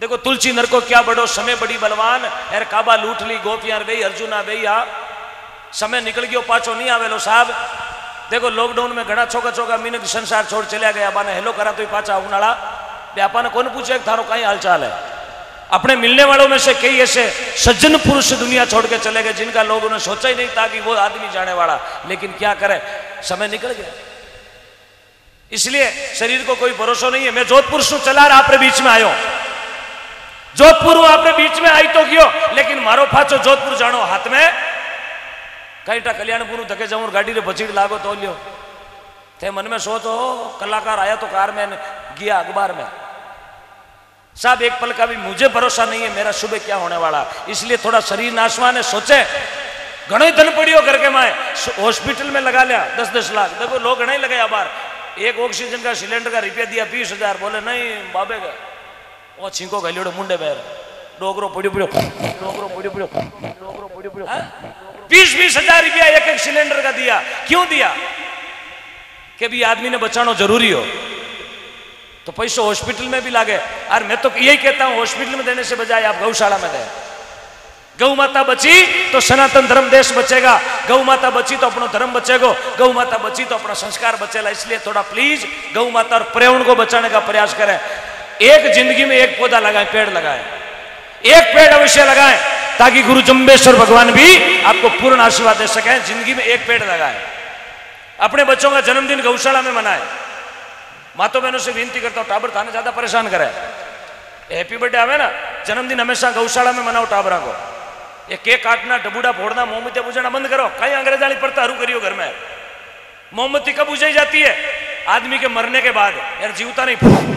देखो तुलसी नर को क्या बड़ो समय बड़ी बलवान, एर काबा लूट ली गोपियां गई अर्जुना गई आ, समय निकल गयो पाछो नहीं आवेलो साहब। देखो लॉकडाउन में घना छोका छोका मीनक संसार छोड़ चलिया गया, बाने हेलो करा तो पाछा उनाड़ा व्यापा ने कौन पूछे थारो कहीं हालचाल है। अपने मिलने वालों में से कई ऐसे सज्जन पुरुष दुनिया छोड़ के चले गए जिनका लोगों ने सोचा ही नहीं था कि वो आदमी जाने वाला, लेकिन क्या करे समय निकल गया। इसलिए शरीर को कोई भरोसा नहीं है। मैं जोधपुर से चला रहा आपरे बीच में आयो, जोधपुर आपने बीच में आई तो क्यों, लेकिन मारो फाचो जोधपुर जानो हाथ में कहीं कल्याणपुर धके जाऊं गाड़ी रे बचीड़ लागो तो लियो थे मन में सोचो कलाकार आया तो कार में गया अखबार में। साहब एक पल का भी मुझे भरोसा नहीं है मेरा सुबह क्या होने वाला, इसलिए थोड़ा शरीर नाशवान है। सोचे घणो ही धन पड़ियो करके मैं हॉस्पिटल में लगा लिया 10-10 लाख। देखो लोग घना ही लगाया बार, एक ऑक्सीजन का सिलेंडर का रुपया दिया 20,000, बोले नहीं बाबे का वो छिंको गलियोड़ो मुंडे बैर डोगरो पड़ियो पड़ियो डोगरो पड़ियो पड़ियो डोगरो पड़ियो पड़ियो 20,000 रुपया एक सिलेंडर का दिया। क्यों दिया? कि भी आदमी ने बचाना जरूरी हो तो पैसा हॉस्पिटल में भी लागे। और मैं तो यही कहता हूं हॉस्पिटल में देने से बजाय आप गौशाला में दें। गौ माता बची तो सनातन धर्म देश बचेगा, गौ माता बची तो अपना धर्म बचेगा, गौ माता बची तो अपना संस्कार बचेगा। इसलिए थोड़ा प्लीज गौ माता और पर्यावरण को बचाने का प्रयास करें। एक जिंदगी में एक पौधा लगाएं, पेड़ लगाएं, एक पेड़ अवश्य लगाएं ताकि गुरु जम्बेश्वर भगवान भी आपको पूर्ण आशीर्वाद दे सके। जिंदगी में एक पेड़ लगाएं। अपने बच्चों का जन्मदिन गौशाला में मनाएं। मातो बहनों से विनती करता हूं टाबर थाने ज्यादा परेशान करे, हैप्पी बर्थडे आवे ना जन्मदिन हमेशा गौशाला में मनाओ टाबरा को। ये केक काटना डबूडा फोड़ना मोमबत्तियां बुझाना बंद करो। कहीं अंग्रेजाली पड़ता हरू करियो घर में। मोमबत्ती कब बुझाई जाती है? आदमी के मरने के बाद। यार जीवता नहीं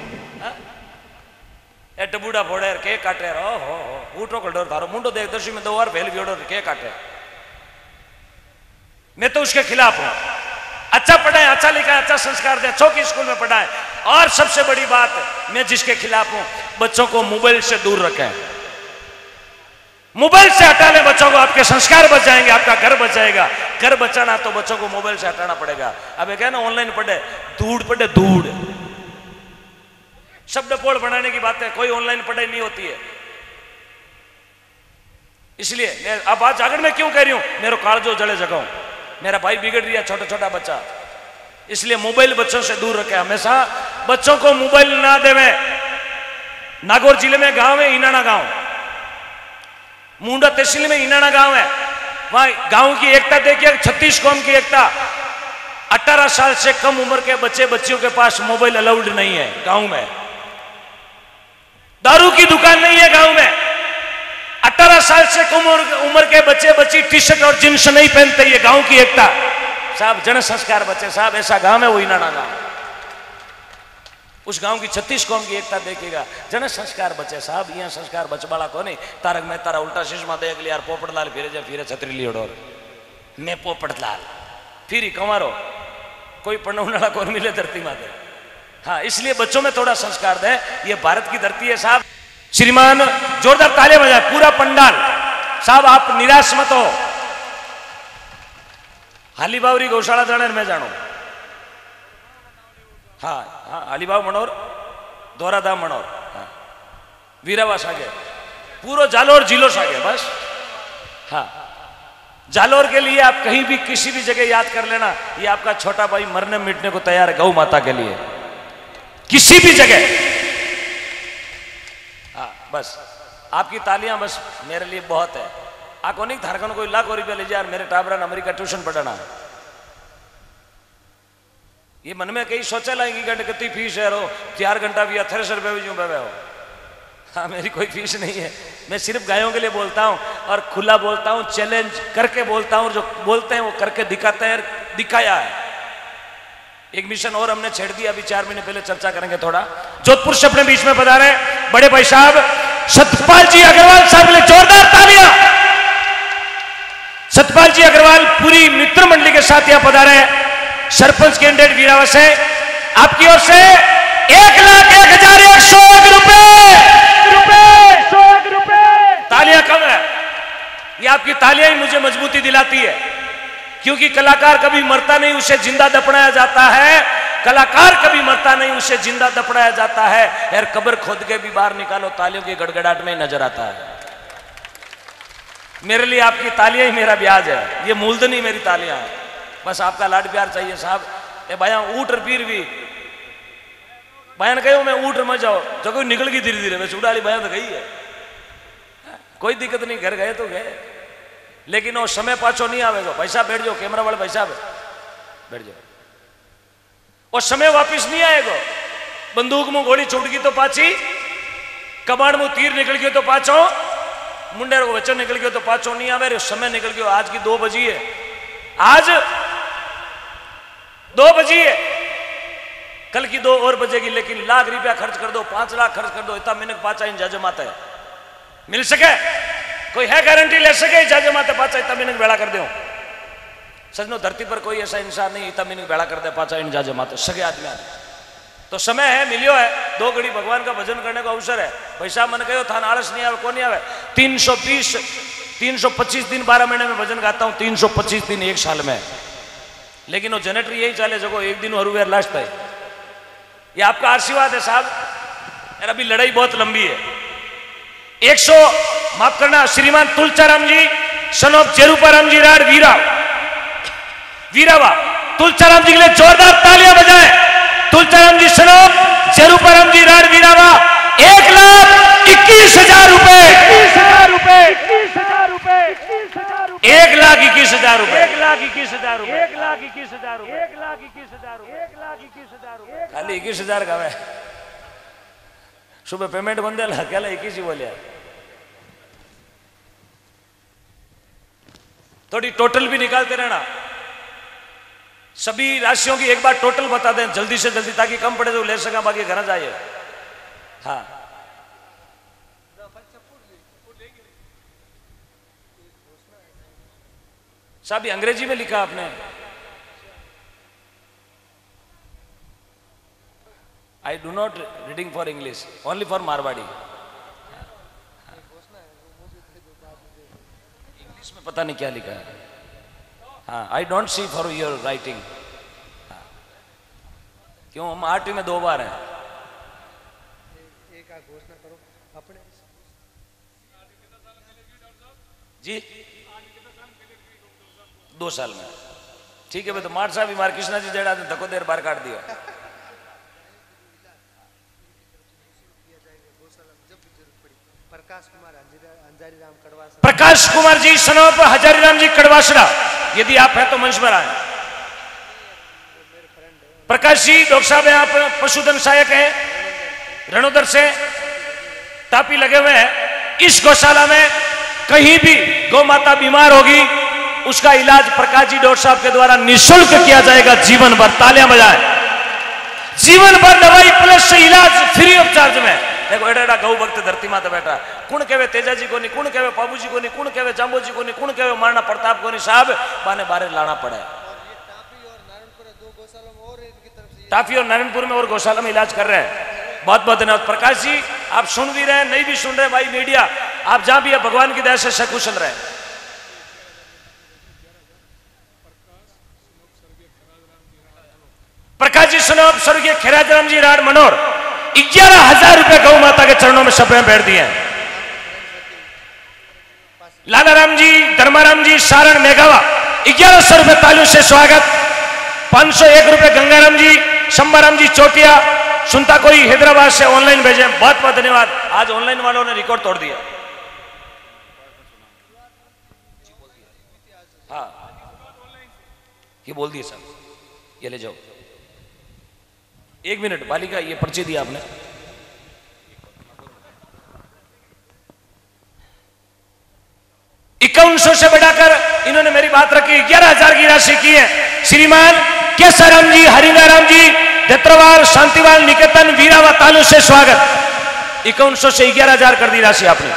डबूडा फोड़े केक काटे हो उठो कल थारो मुंडो देख दर्शी में 2 बार फैल गयो केक काटे। मैं तो उसके खिलाफ हूं। अच्छा पढ़ाए, अच्छा लिखाए, अच्छा संस्कार दे, अच्छों की स्कूल में पढ़ाए। और सबसे बड़ी बात मैं जिसके खिलाफ हूं, बच्चों को मोबाइल से दूर रखें। मोबाइल से हटा ले बच्चों को, आपके संस्कार बच जाएंगे, आपका घर बच जाएगा। घर बचाना तो बच्चों को मोबाइल से हटाना पड़ेगा। अब एक है ना ऑनलाइन पढ़े धूड़ पढ़े धूड़, शब्द पोड़ बनाने की बात है, कोई ऑनलाइन पढ़ाई नहीं होती है। इसलिए अब आज जागरण में क्यों कह रही हूं, मेरे कालजो जड़े जगाऊं, मेरा भाई बिगड़ रही है छोटा छोटा बच्चा। इसलिए मोबाइल बच्चों से दूर रखे। हमेशा बच्चों को मोबाइल ना देवे। नागौर जिले में गांव है इनाना गांव, मुंडा तहसील में इनाना गांव है। वहां गांव की एकता देखिए, 36 कौम की एकता। 18 साल से कम उम्र के बच्चे बच्चियों के पास मोबाइल अलाउड नहीं है गांव में। दारू की दुकान नहीं है गांव में। 18 साल से कम उम्र के बच्चे बच्ची टी शर्ट और जींस नहीं पहनते। ये गांव की एकता साहब, जन संस्कार बच्चे साहब। ऐसा गांव है वो इनाना गांव। उस गांव की 36 कौम की एकता देखेगा, जन संस्कार बचे साहब। यहाँ संस्कार बचवाला को नहीं। तारक मेहता रा उल्टा चश्मा देख लिया, पोपटलाल फिरे जा फिरे छतरी लियोडोर मैं पोपटलाल फिर ही कंवारो, कोई पढ़ने कौन मिले धरती माते। हाँ, इसलिए बच्चों में थोड़ा संस्कार दे। ये भारत की धरती है साहब। श्रीमान जोरदार तालियां बजाए पूरा पंडाल साहब। आप निराश मत हो। हालीबावरी गौशाला जाने मैं जानो। हाँ हाँ, हालीबाव मनोर दोराधाम मनोर, हाँ वीरावा सागे पूरो जालोर जिलो सागे बस। हाँ, जालोर के लिए आप कहीं भी किसी भी जगह याद कर लेना, ये आपका छोटा भाई मरने मिटने को तैयार है गौ माता के लिए, किसी भी जगह। हाँ बस आपकी तालियां बस मेरे लिए बहुत है। आको नहीं धारकन कोई लाख रुपया ले जाए मेरे टाबरा अमेरिका ट्यूशन पढ़ाना। ये मन में कहीं सोचा लाएंगी घंटे कितनी फीस है रो 4 घंटा भी 1800 रुपये भी जो बेबे हो। हाँ, मेरी कोई फीस नहीं है। मैं सिर्फ गायों के लिए बोलता हूँ और खुला बोलता हूँ, चैलेंज करके बोलता हूँ। जो बोलते हैं वो करके दिखाते हैं, दिखाया है। एक मिशन और हमने छेड़ दिया, अभी 4 महीने पहले चर्चा करेंगे थोड़ा। जोधपुर से अपने बीच में पधारे बड़े भाई साहब सतपाल जी अग्रवाल साहब के लिए जोरदार तालियां। सतपाल जी अग्रवाल पूरी मित्र मंडली के साथ यहां पधारे। सरपंच कैंडिडेट वीरावा से आपकी ओर से 1,01,101 रुपए। तालियां कम है, ये आपकी तालियां ही मुझे मजबूती दिलाती है। क्योंकि कलाकार कभी मरता नहीं, उसे जिंदा दफनाया जाता है। कलाकार कभी मरता नहीं, उसे जिंदा दफनाया जाता है। यार कब्र खोद के भी बाहर निकालो, तालियों की गड़गड़ाहट में ही नजर आता है। मेरे लिए आपकी तालियां ही मेरा ब्याज है, ये मूलधनी मेरी तालियां है। बस आपका लाड प्यार चाहिए साहब। ए भाया ऊट पीर भी बयान कहो मैं ऊट मत जाओ, जो कोई निकल गई धीरे धीरे, वैसे उड़ाली बयान तो गई है, कोई दिक्कत नहीं, घर गए तो गए। लेकिन वो समय पाछो नहीं आवेगा। भाई साहब बैठ जाओ, कैमरा वाले भाई साहब बैठ जाओ। वो समय वापिस नहीं आएगा। बंदूक में गोली छूट गई तो पाची, कबाड़ में तीर निकल गयो तो पाछो, मुंडे को बच्चा निकल गयो तो पाछो नहीं आवे। समय निकल गयो। आज की 2 बजी है, आज 2 बजी है, कल की 2 और बजेगी। लेकिन लाख रुपया खर्च कर दो, 5 लाख खर्च कर दो, इतना मिनक पाचा इन जाजे माता है मिल सके? कोई है गारंटी ले सके जाजे माते पाचा इतना मिनक बेड़ा कर दो? सजनो धरती पर कोई ऐसा इंसान नहीं इतना मिनक बेड़ा कर दे पाचा इन जाजे माते सके आदमी। तो समय है, मिलियो है, 2 घड़ी भगवान का भजन करने का अवसर है। भाई साहब मैंने कहो थान आलस नहीं आवे, कौन नहीं आवे? 325 दिन 12 महीने में भजन गाता हूं, 325 दिन 1 साल में। लेकिन वो जनरेटर यही चाले जगो एक दिन और वेर लास्ट है। ये आपका आशीर्वाद है साहब। यार अभी लड़ाई बहुत लंबी है। 100 माफ करना श्रीमान तुलचाराम जी सनोप चेरूपाराम जी राड वीरावा तुलचाराम जी के लिए जोरदार तालियां बजाएं। तुलचाराम जी सनोप चेरूपाराम जी राड वीरावा 1,21,000 रुपए 1,21,000 रुपए 1,21,000 रुपए 1,21,000 रुपए 1,21,000 रुपए 1,21,000 रुपए 1,21,000 रुपए खाली 21,000 का है। सुबह पेमेंट बंदे अकेला 21 ही बोलिया। थोड़ी टोटल भी निकालते रहना, सभी राशियों की एक बार टोटल बता दें जल्दी से जल्दी, ताकि कम पड़े तो ले सका, बाकी घर जाइए। हाँ साहब ये अंग्रेजी में लिखा आपने। I do not reading for English, only for Marwari. English में पता नहीं क्या लिखा है। हाँ I don't see for your writing. क्यों हम आरटी में 2 बार हैं। एक घोषणा करो अपने जी 2 साल में। ठीक है भाई, तो मार साहब मार कृष्णा जी जेड़ा धक्को देर बार काट दिया। प्रकाश कुमार जी सनोप हजारीराम जी कड़वासड़ा, यदि आप हैं तो मंच पर आए। प्रकाश जी डॉक्टर साहब हैं, आप पशुधन सहायक हैं रणोदर से, टापी लगे हुए हैं। इस गौशाला में कहीं भी गौ माता बीमार होगी उसका इलाज प्रकाश जी डॉक्टर साहब के द्वारा निःशुल्क किया जाएगा जीवन भर। तालियां बजाएं। जीवन भर दवाई प्लस इलाज फ्री ऑफ चार्ज में। देखो एडा गौ भक्त धरती माता बैठा, कुण कहवे तेजाजी को नहीं, कुण कहवे बाबूजी को नहीं, कुण कहवे जांबोजी को नहीं, कुण कहवे महाराणा प्रताप को नहीं। साहब बाने बारे लाना पड़े। टाफी और नारायणपुर में और गौशाला में इलाज कर रहे हैं। बहुत बहुत धन्यवाद प्रकाश जी। आप सुन भी रहे हैं, नहीं भी सुन रहे भाई मीडिया, आप जहां भी है भगवान की दया से सकुशल रहे। प्रकाश जी सुनो, स्वर्गीय खैराजराम जी राड मनोर 11,000 रुपए गौ माता के चरणों में सपने बैठ दिए। लालाराम जी धर्माराम जी सारण मेघावा 1100 रुपए तालियों से स्वागत। 501 रुपए गंगाराम जी शंबाराम जी चोटिया, सुनता कोई हैदराबाद से ऑनलाइन भेजे। बहुत बहुत धन्यवाद। आज ऑनलाइन वालों ने रिकॉर्ड तोड़ दिया। हाँ ये बोल दिए साहब, ये ले जाओ। 1 मिनट बालिका, ये पर्ची दिया आपने। $5100 से बढ़ाकर इन्होंने मेरी बात रखी, 11,000 की राशि की है। श्रीमान केसाराम जी हरिंगाराम जी दत्तवाल शांतिवाल निकेतन वीरावा तालु से स्वागत। 5100 से 11,000 कर दी राशि आपने।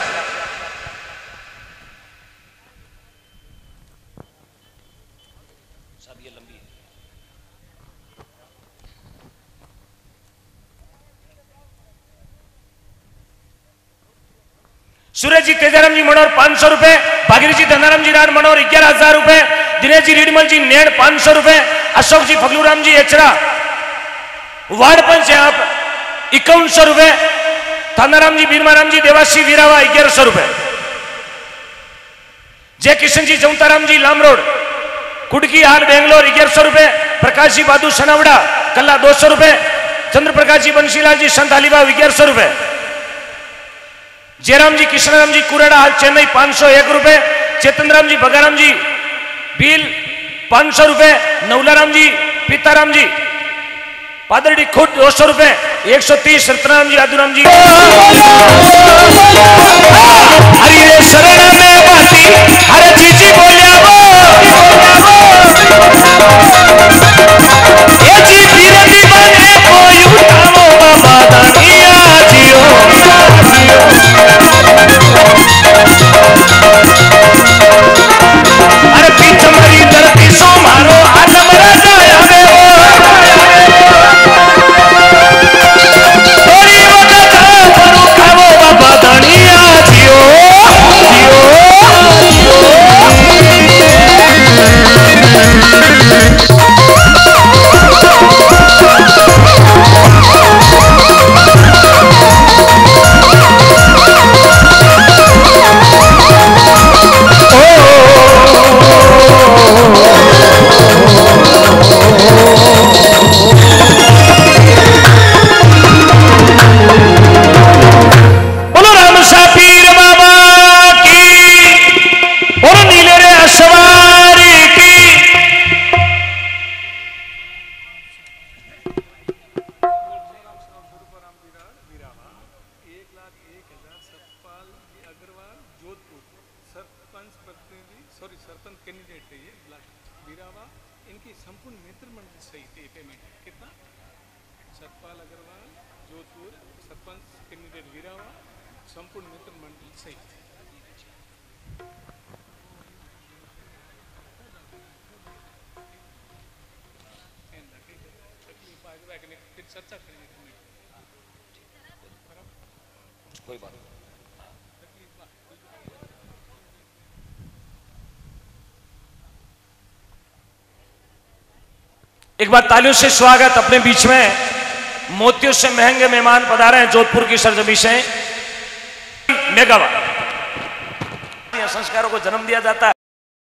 सब ये लंबी है। सूरज जी तेजाराम जी मनोर 500 रुपए, भागीरथ जी धनाराम जी राण मनोर 11,000 रुपए, दिनेश जी रीडमल जी नेड़ 500 रुपए, अशोक जी फगलूराम जी एचरा वार्ड पंच है आप 5100 रुपए, थानाराम जी, बीरमाराम जी, देवासी वीरावा 1100 रुपए, जय किशन जी, जमताराम जी, लामरोड कुडकी हाल बेंगलोर 1100 रुपए, प्रकाश जी बादू सनावड़ा कल्ला 200 रुपए, चंद्र प्रकाश जी, बंशीलाल जी, संत अलीबाग 1100 रुपए, जयराम जी, कृष्णराम जी, कुरेड़ा हाल चेन्नई 501 रुपए, चेतनराम जी, बगाराम जी, बिल 500 रुपए, नवलाराम जी, पीताराम जी, पादरडी खुद 200 रुपए, 130 रत्नाराम जी, आदुराम जी, हरे शरण में बाती हरे जीजी बोलिया ये जी बीरती बने कोई उठाओ बाबा दानिया जियो अरे पीछ मरी धरती सो मारो आलम राजा आवे थोड़ी वक्त पर उठाओ बाबा दानिया जियो सरपंच कैंडिडेट है ये ब्लॉक वीरावा, इनकी संपूर्ण मित्र मंडल सहित ये पेमेंट कितना? सतपाल अग्रवाल जोधपुर, सरपंच कैंडिडेट वीरावा, संपूर्ण मित्र मंडल सहित चर्चा करेंगे कोई बात नहीं। एक बार तालियों से स्वागत। अपने बीच में मोतियों से महंगे मेहमान पधारे हैं जोधपुर की सरजमी से मेगावाट संस्कारों को जन्म दिया जाता है।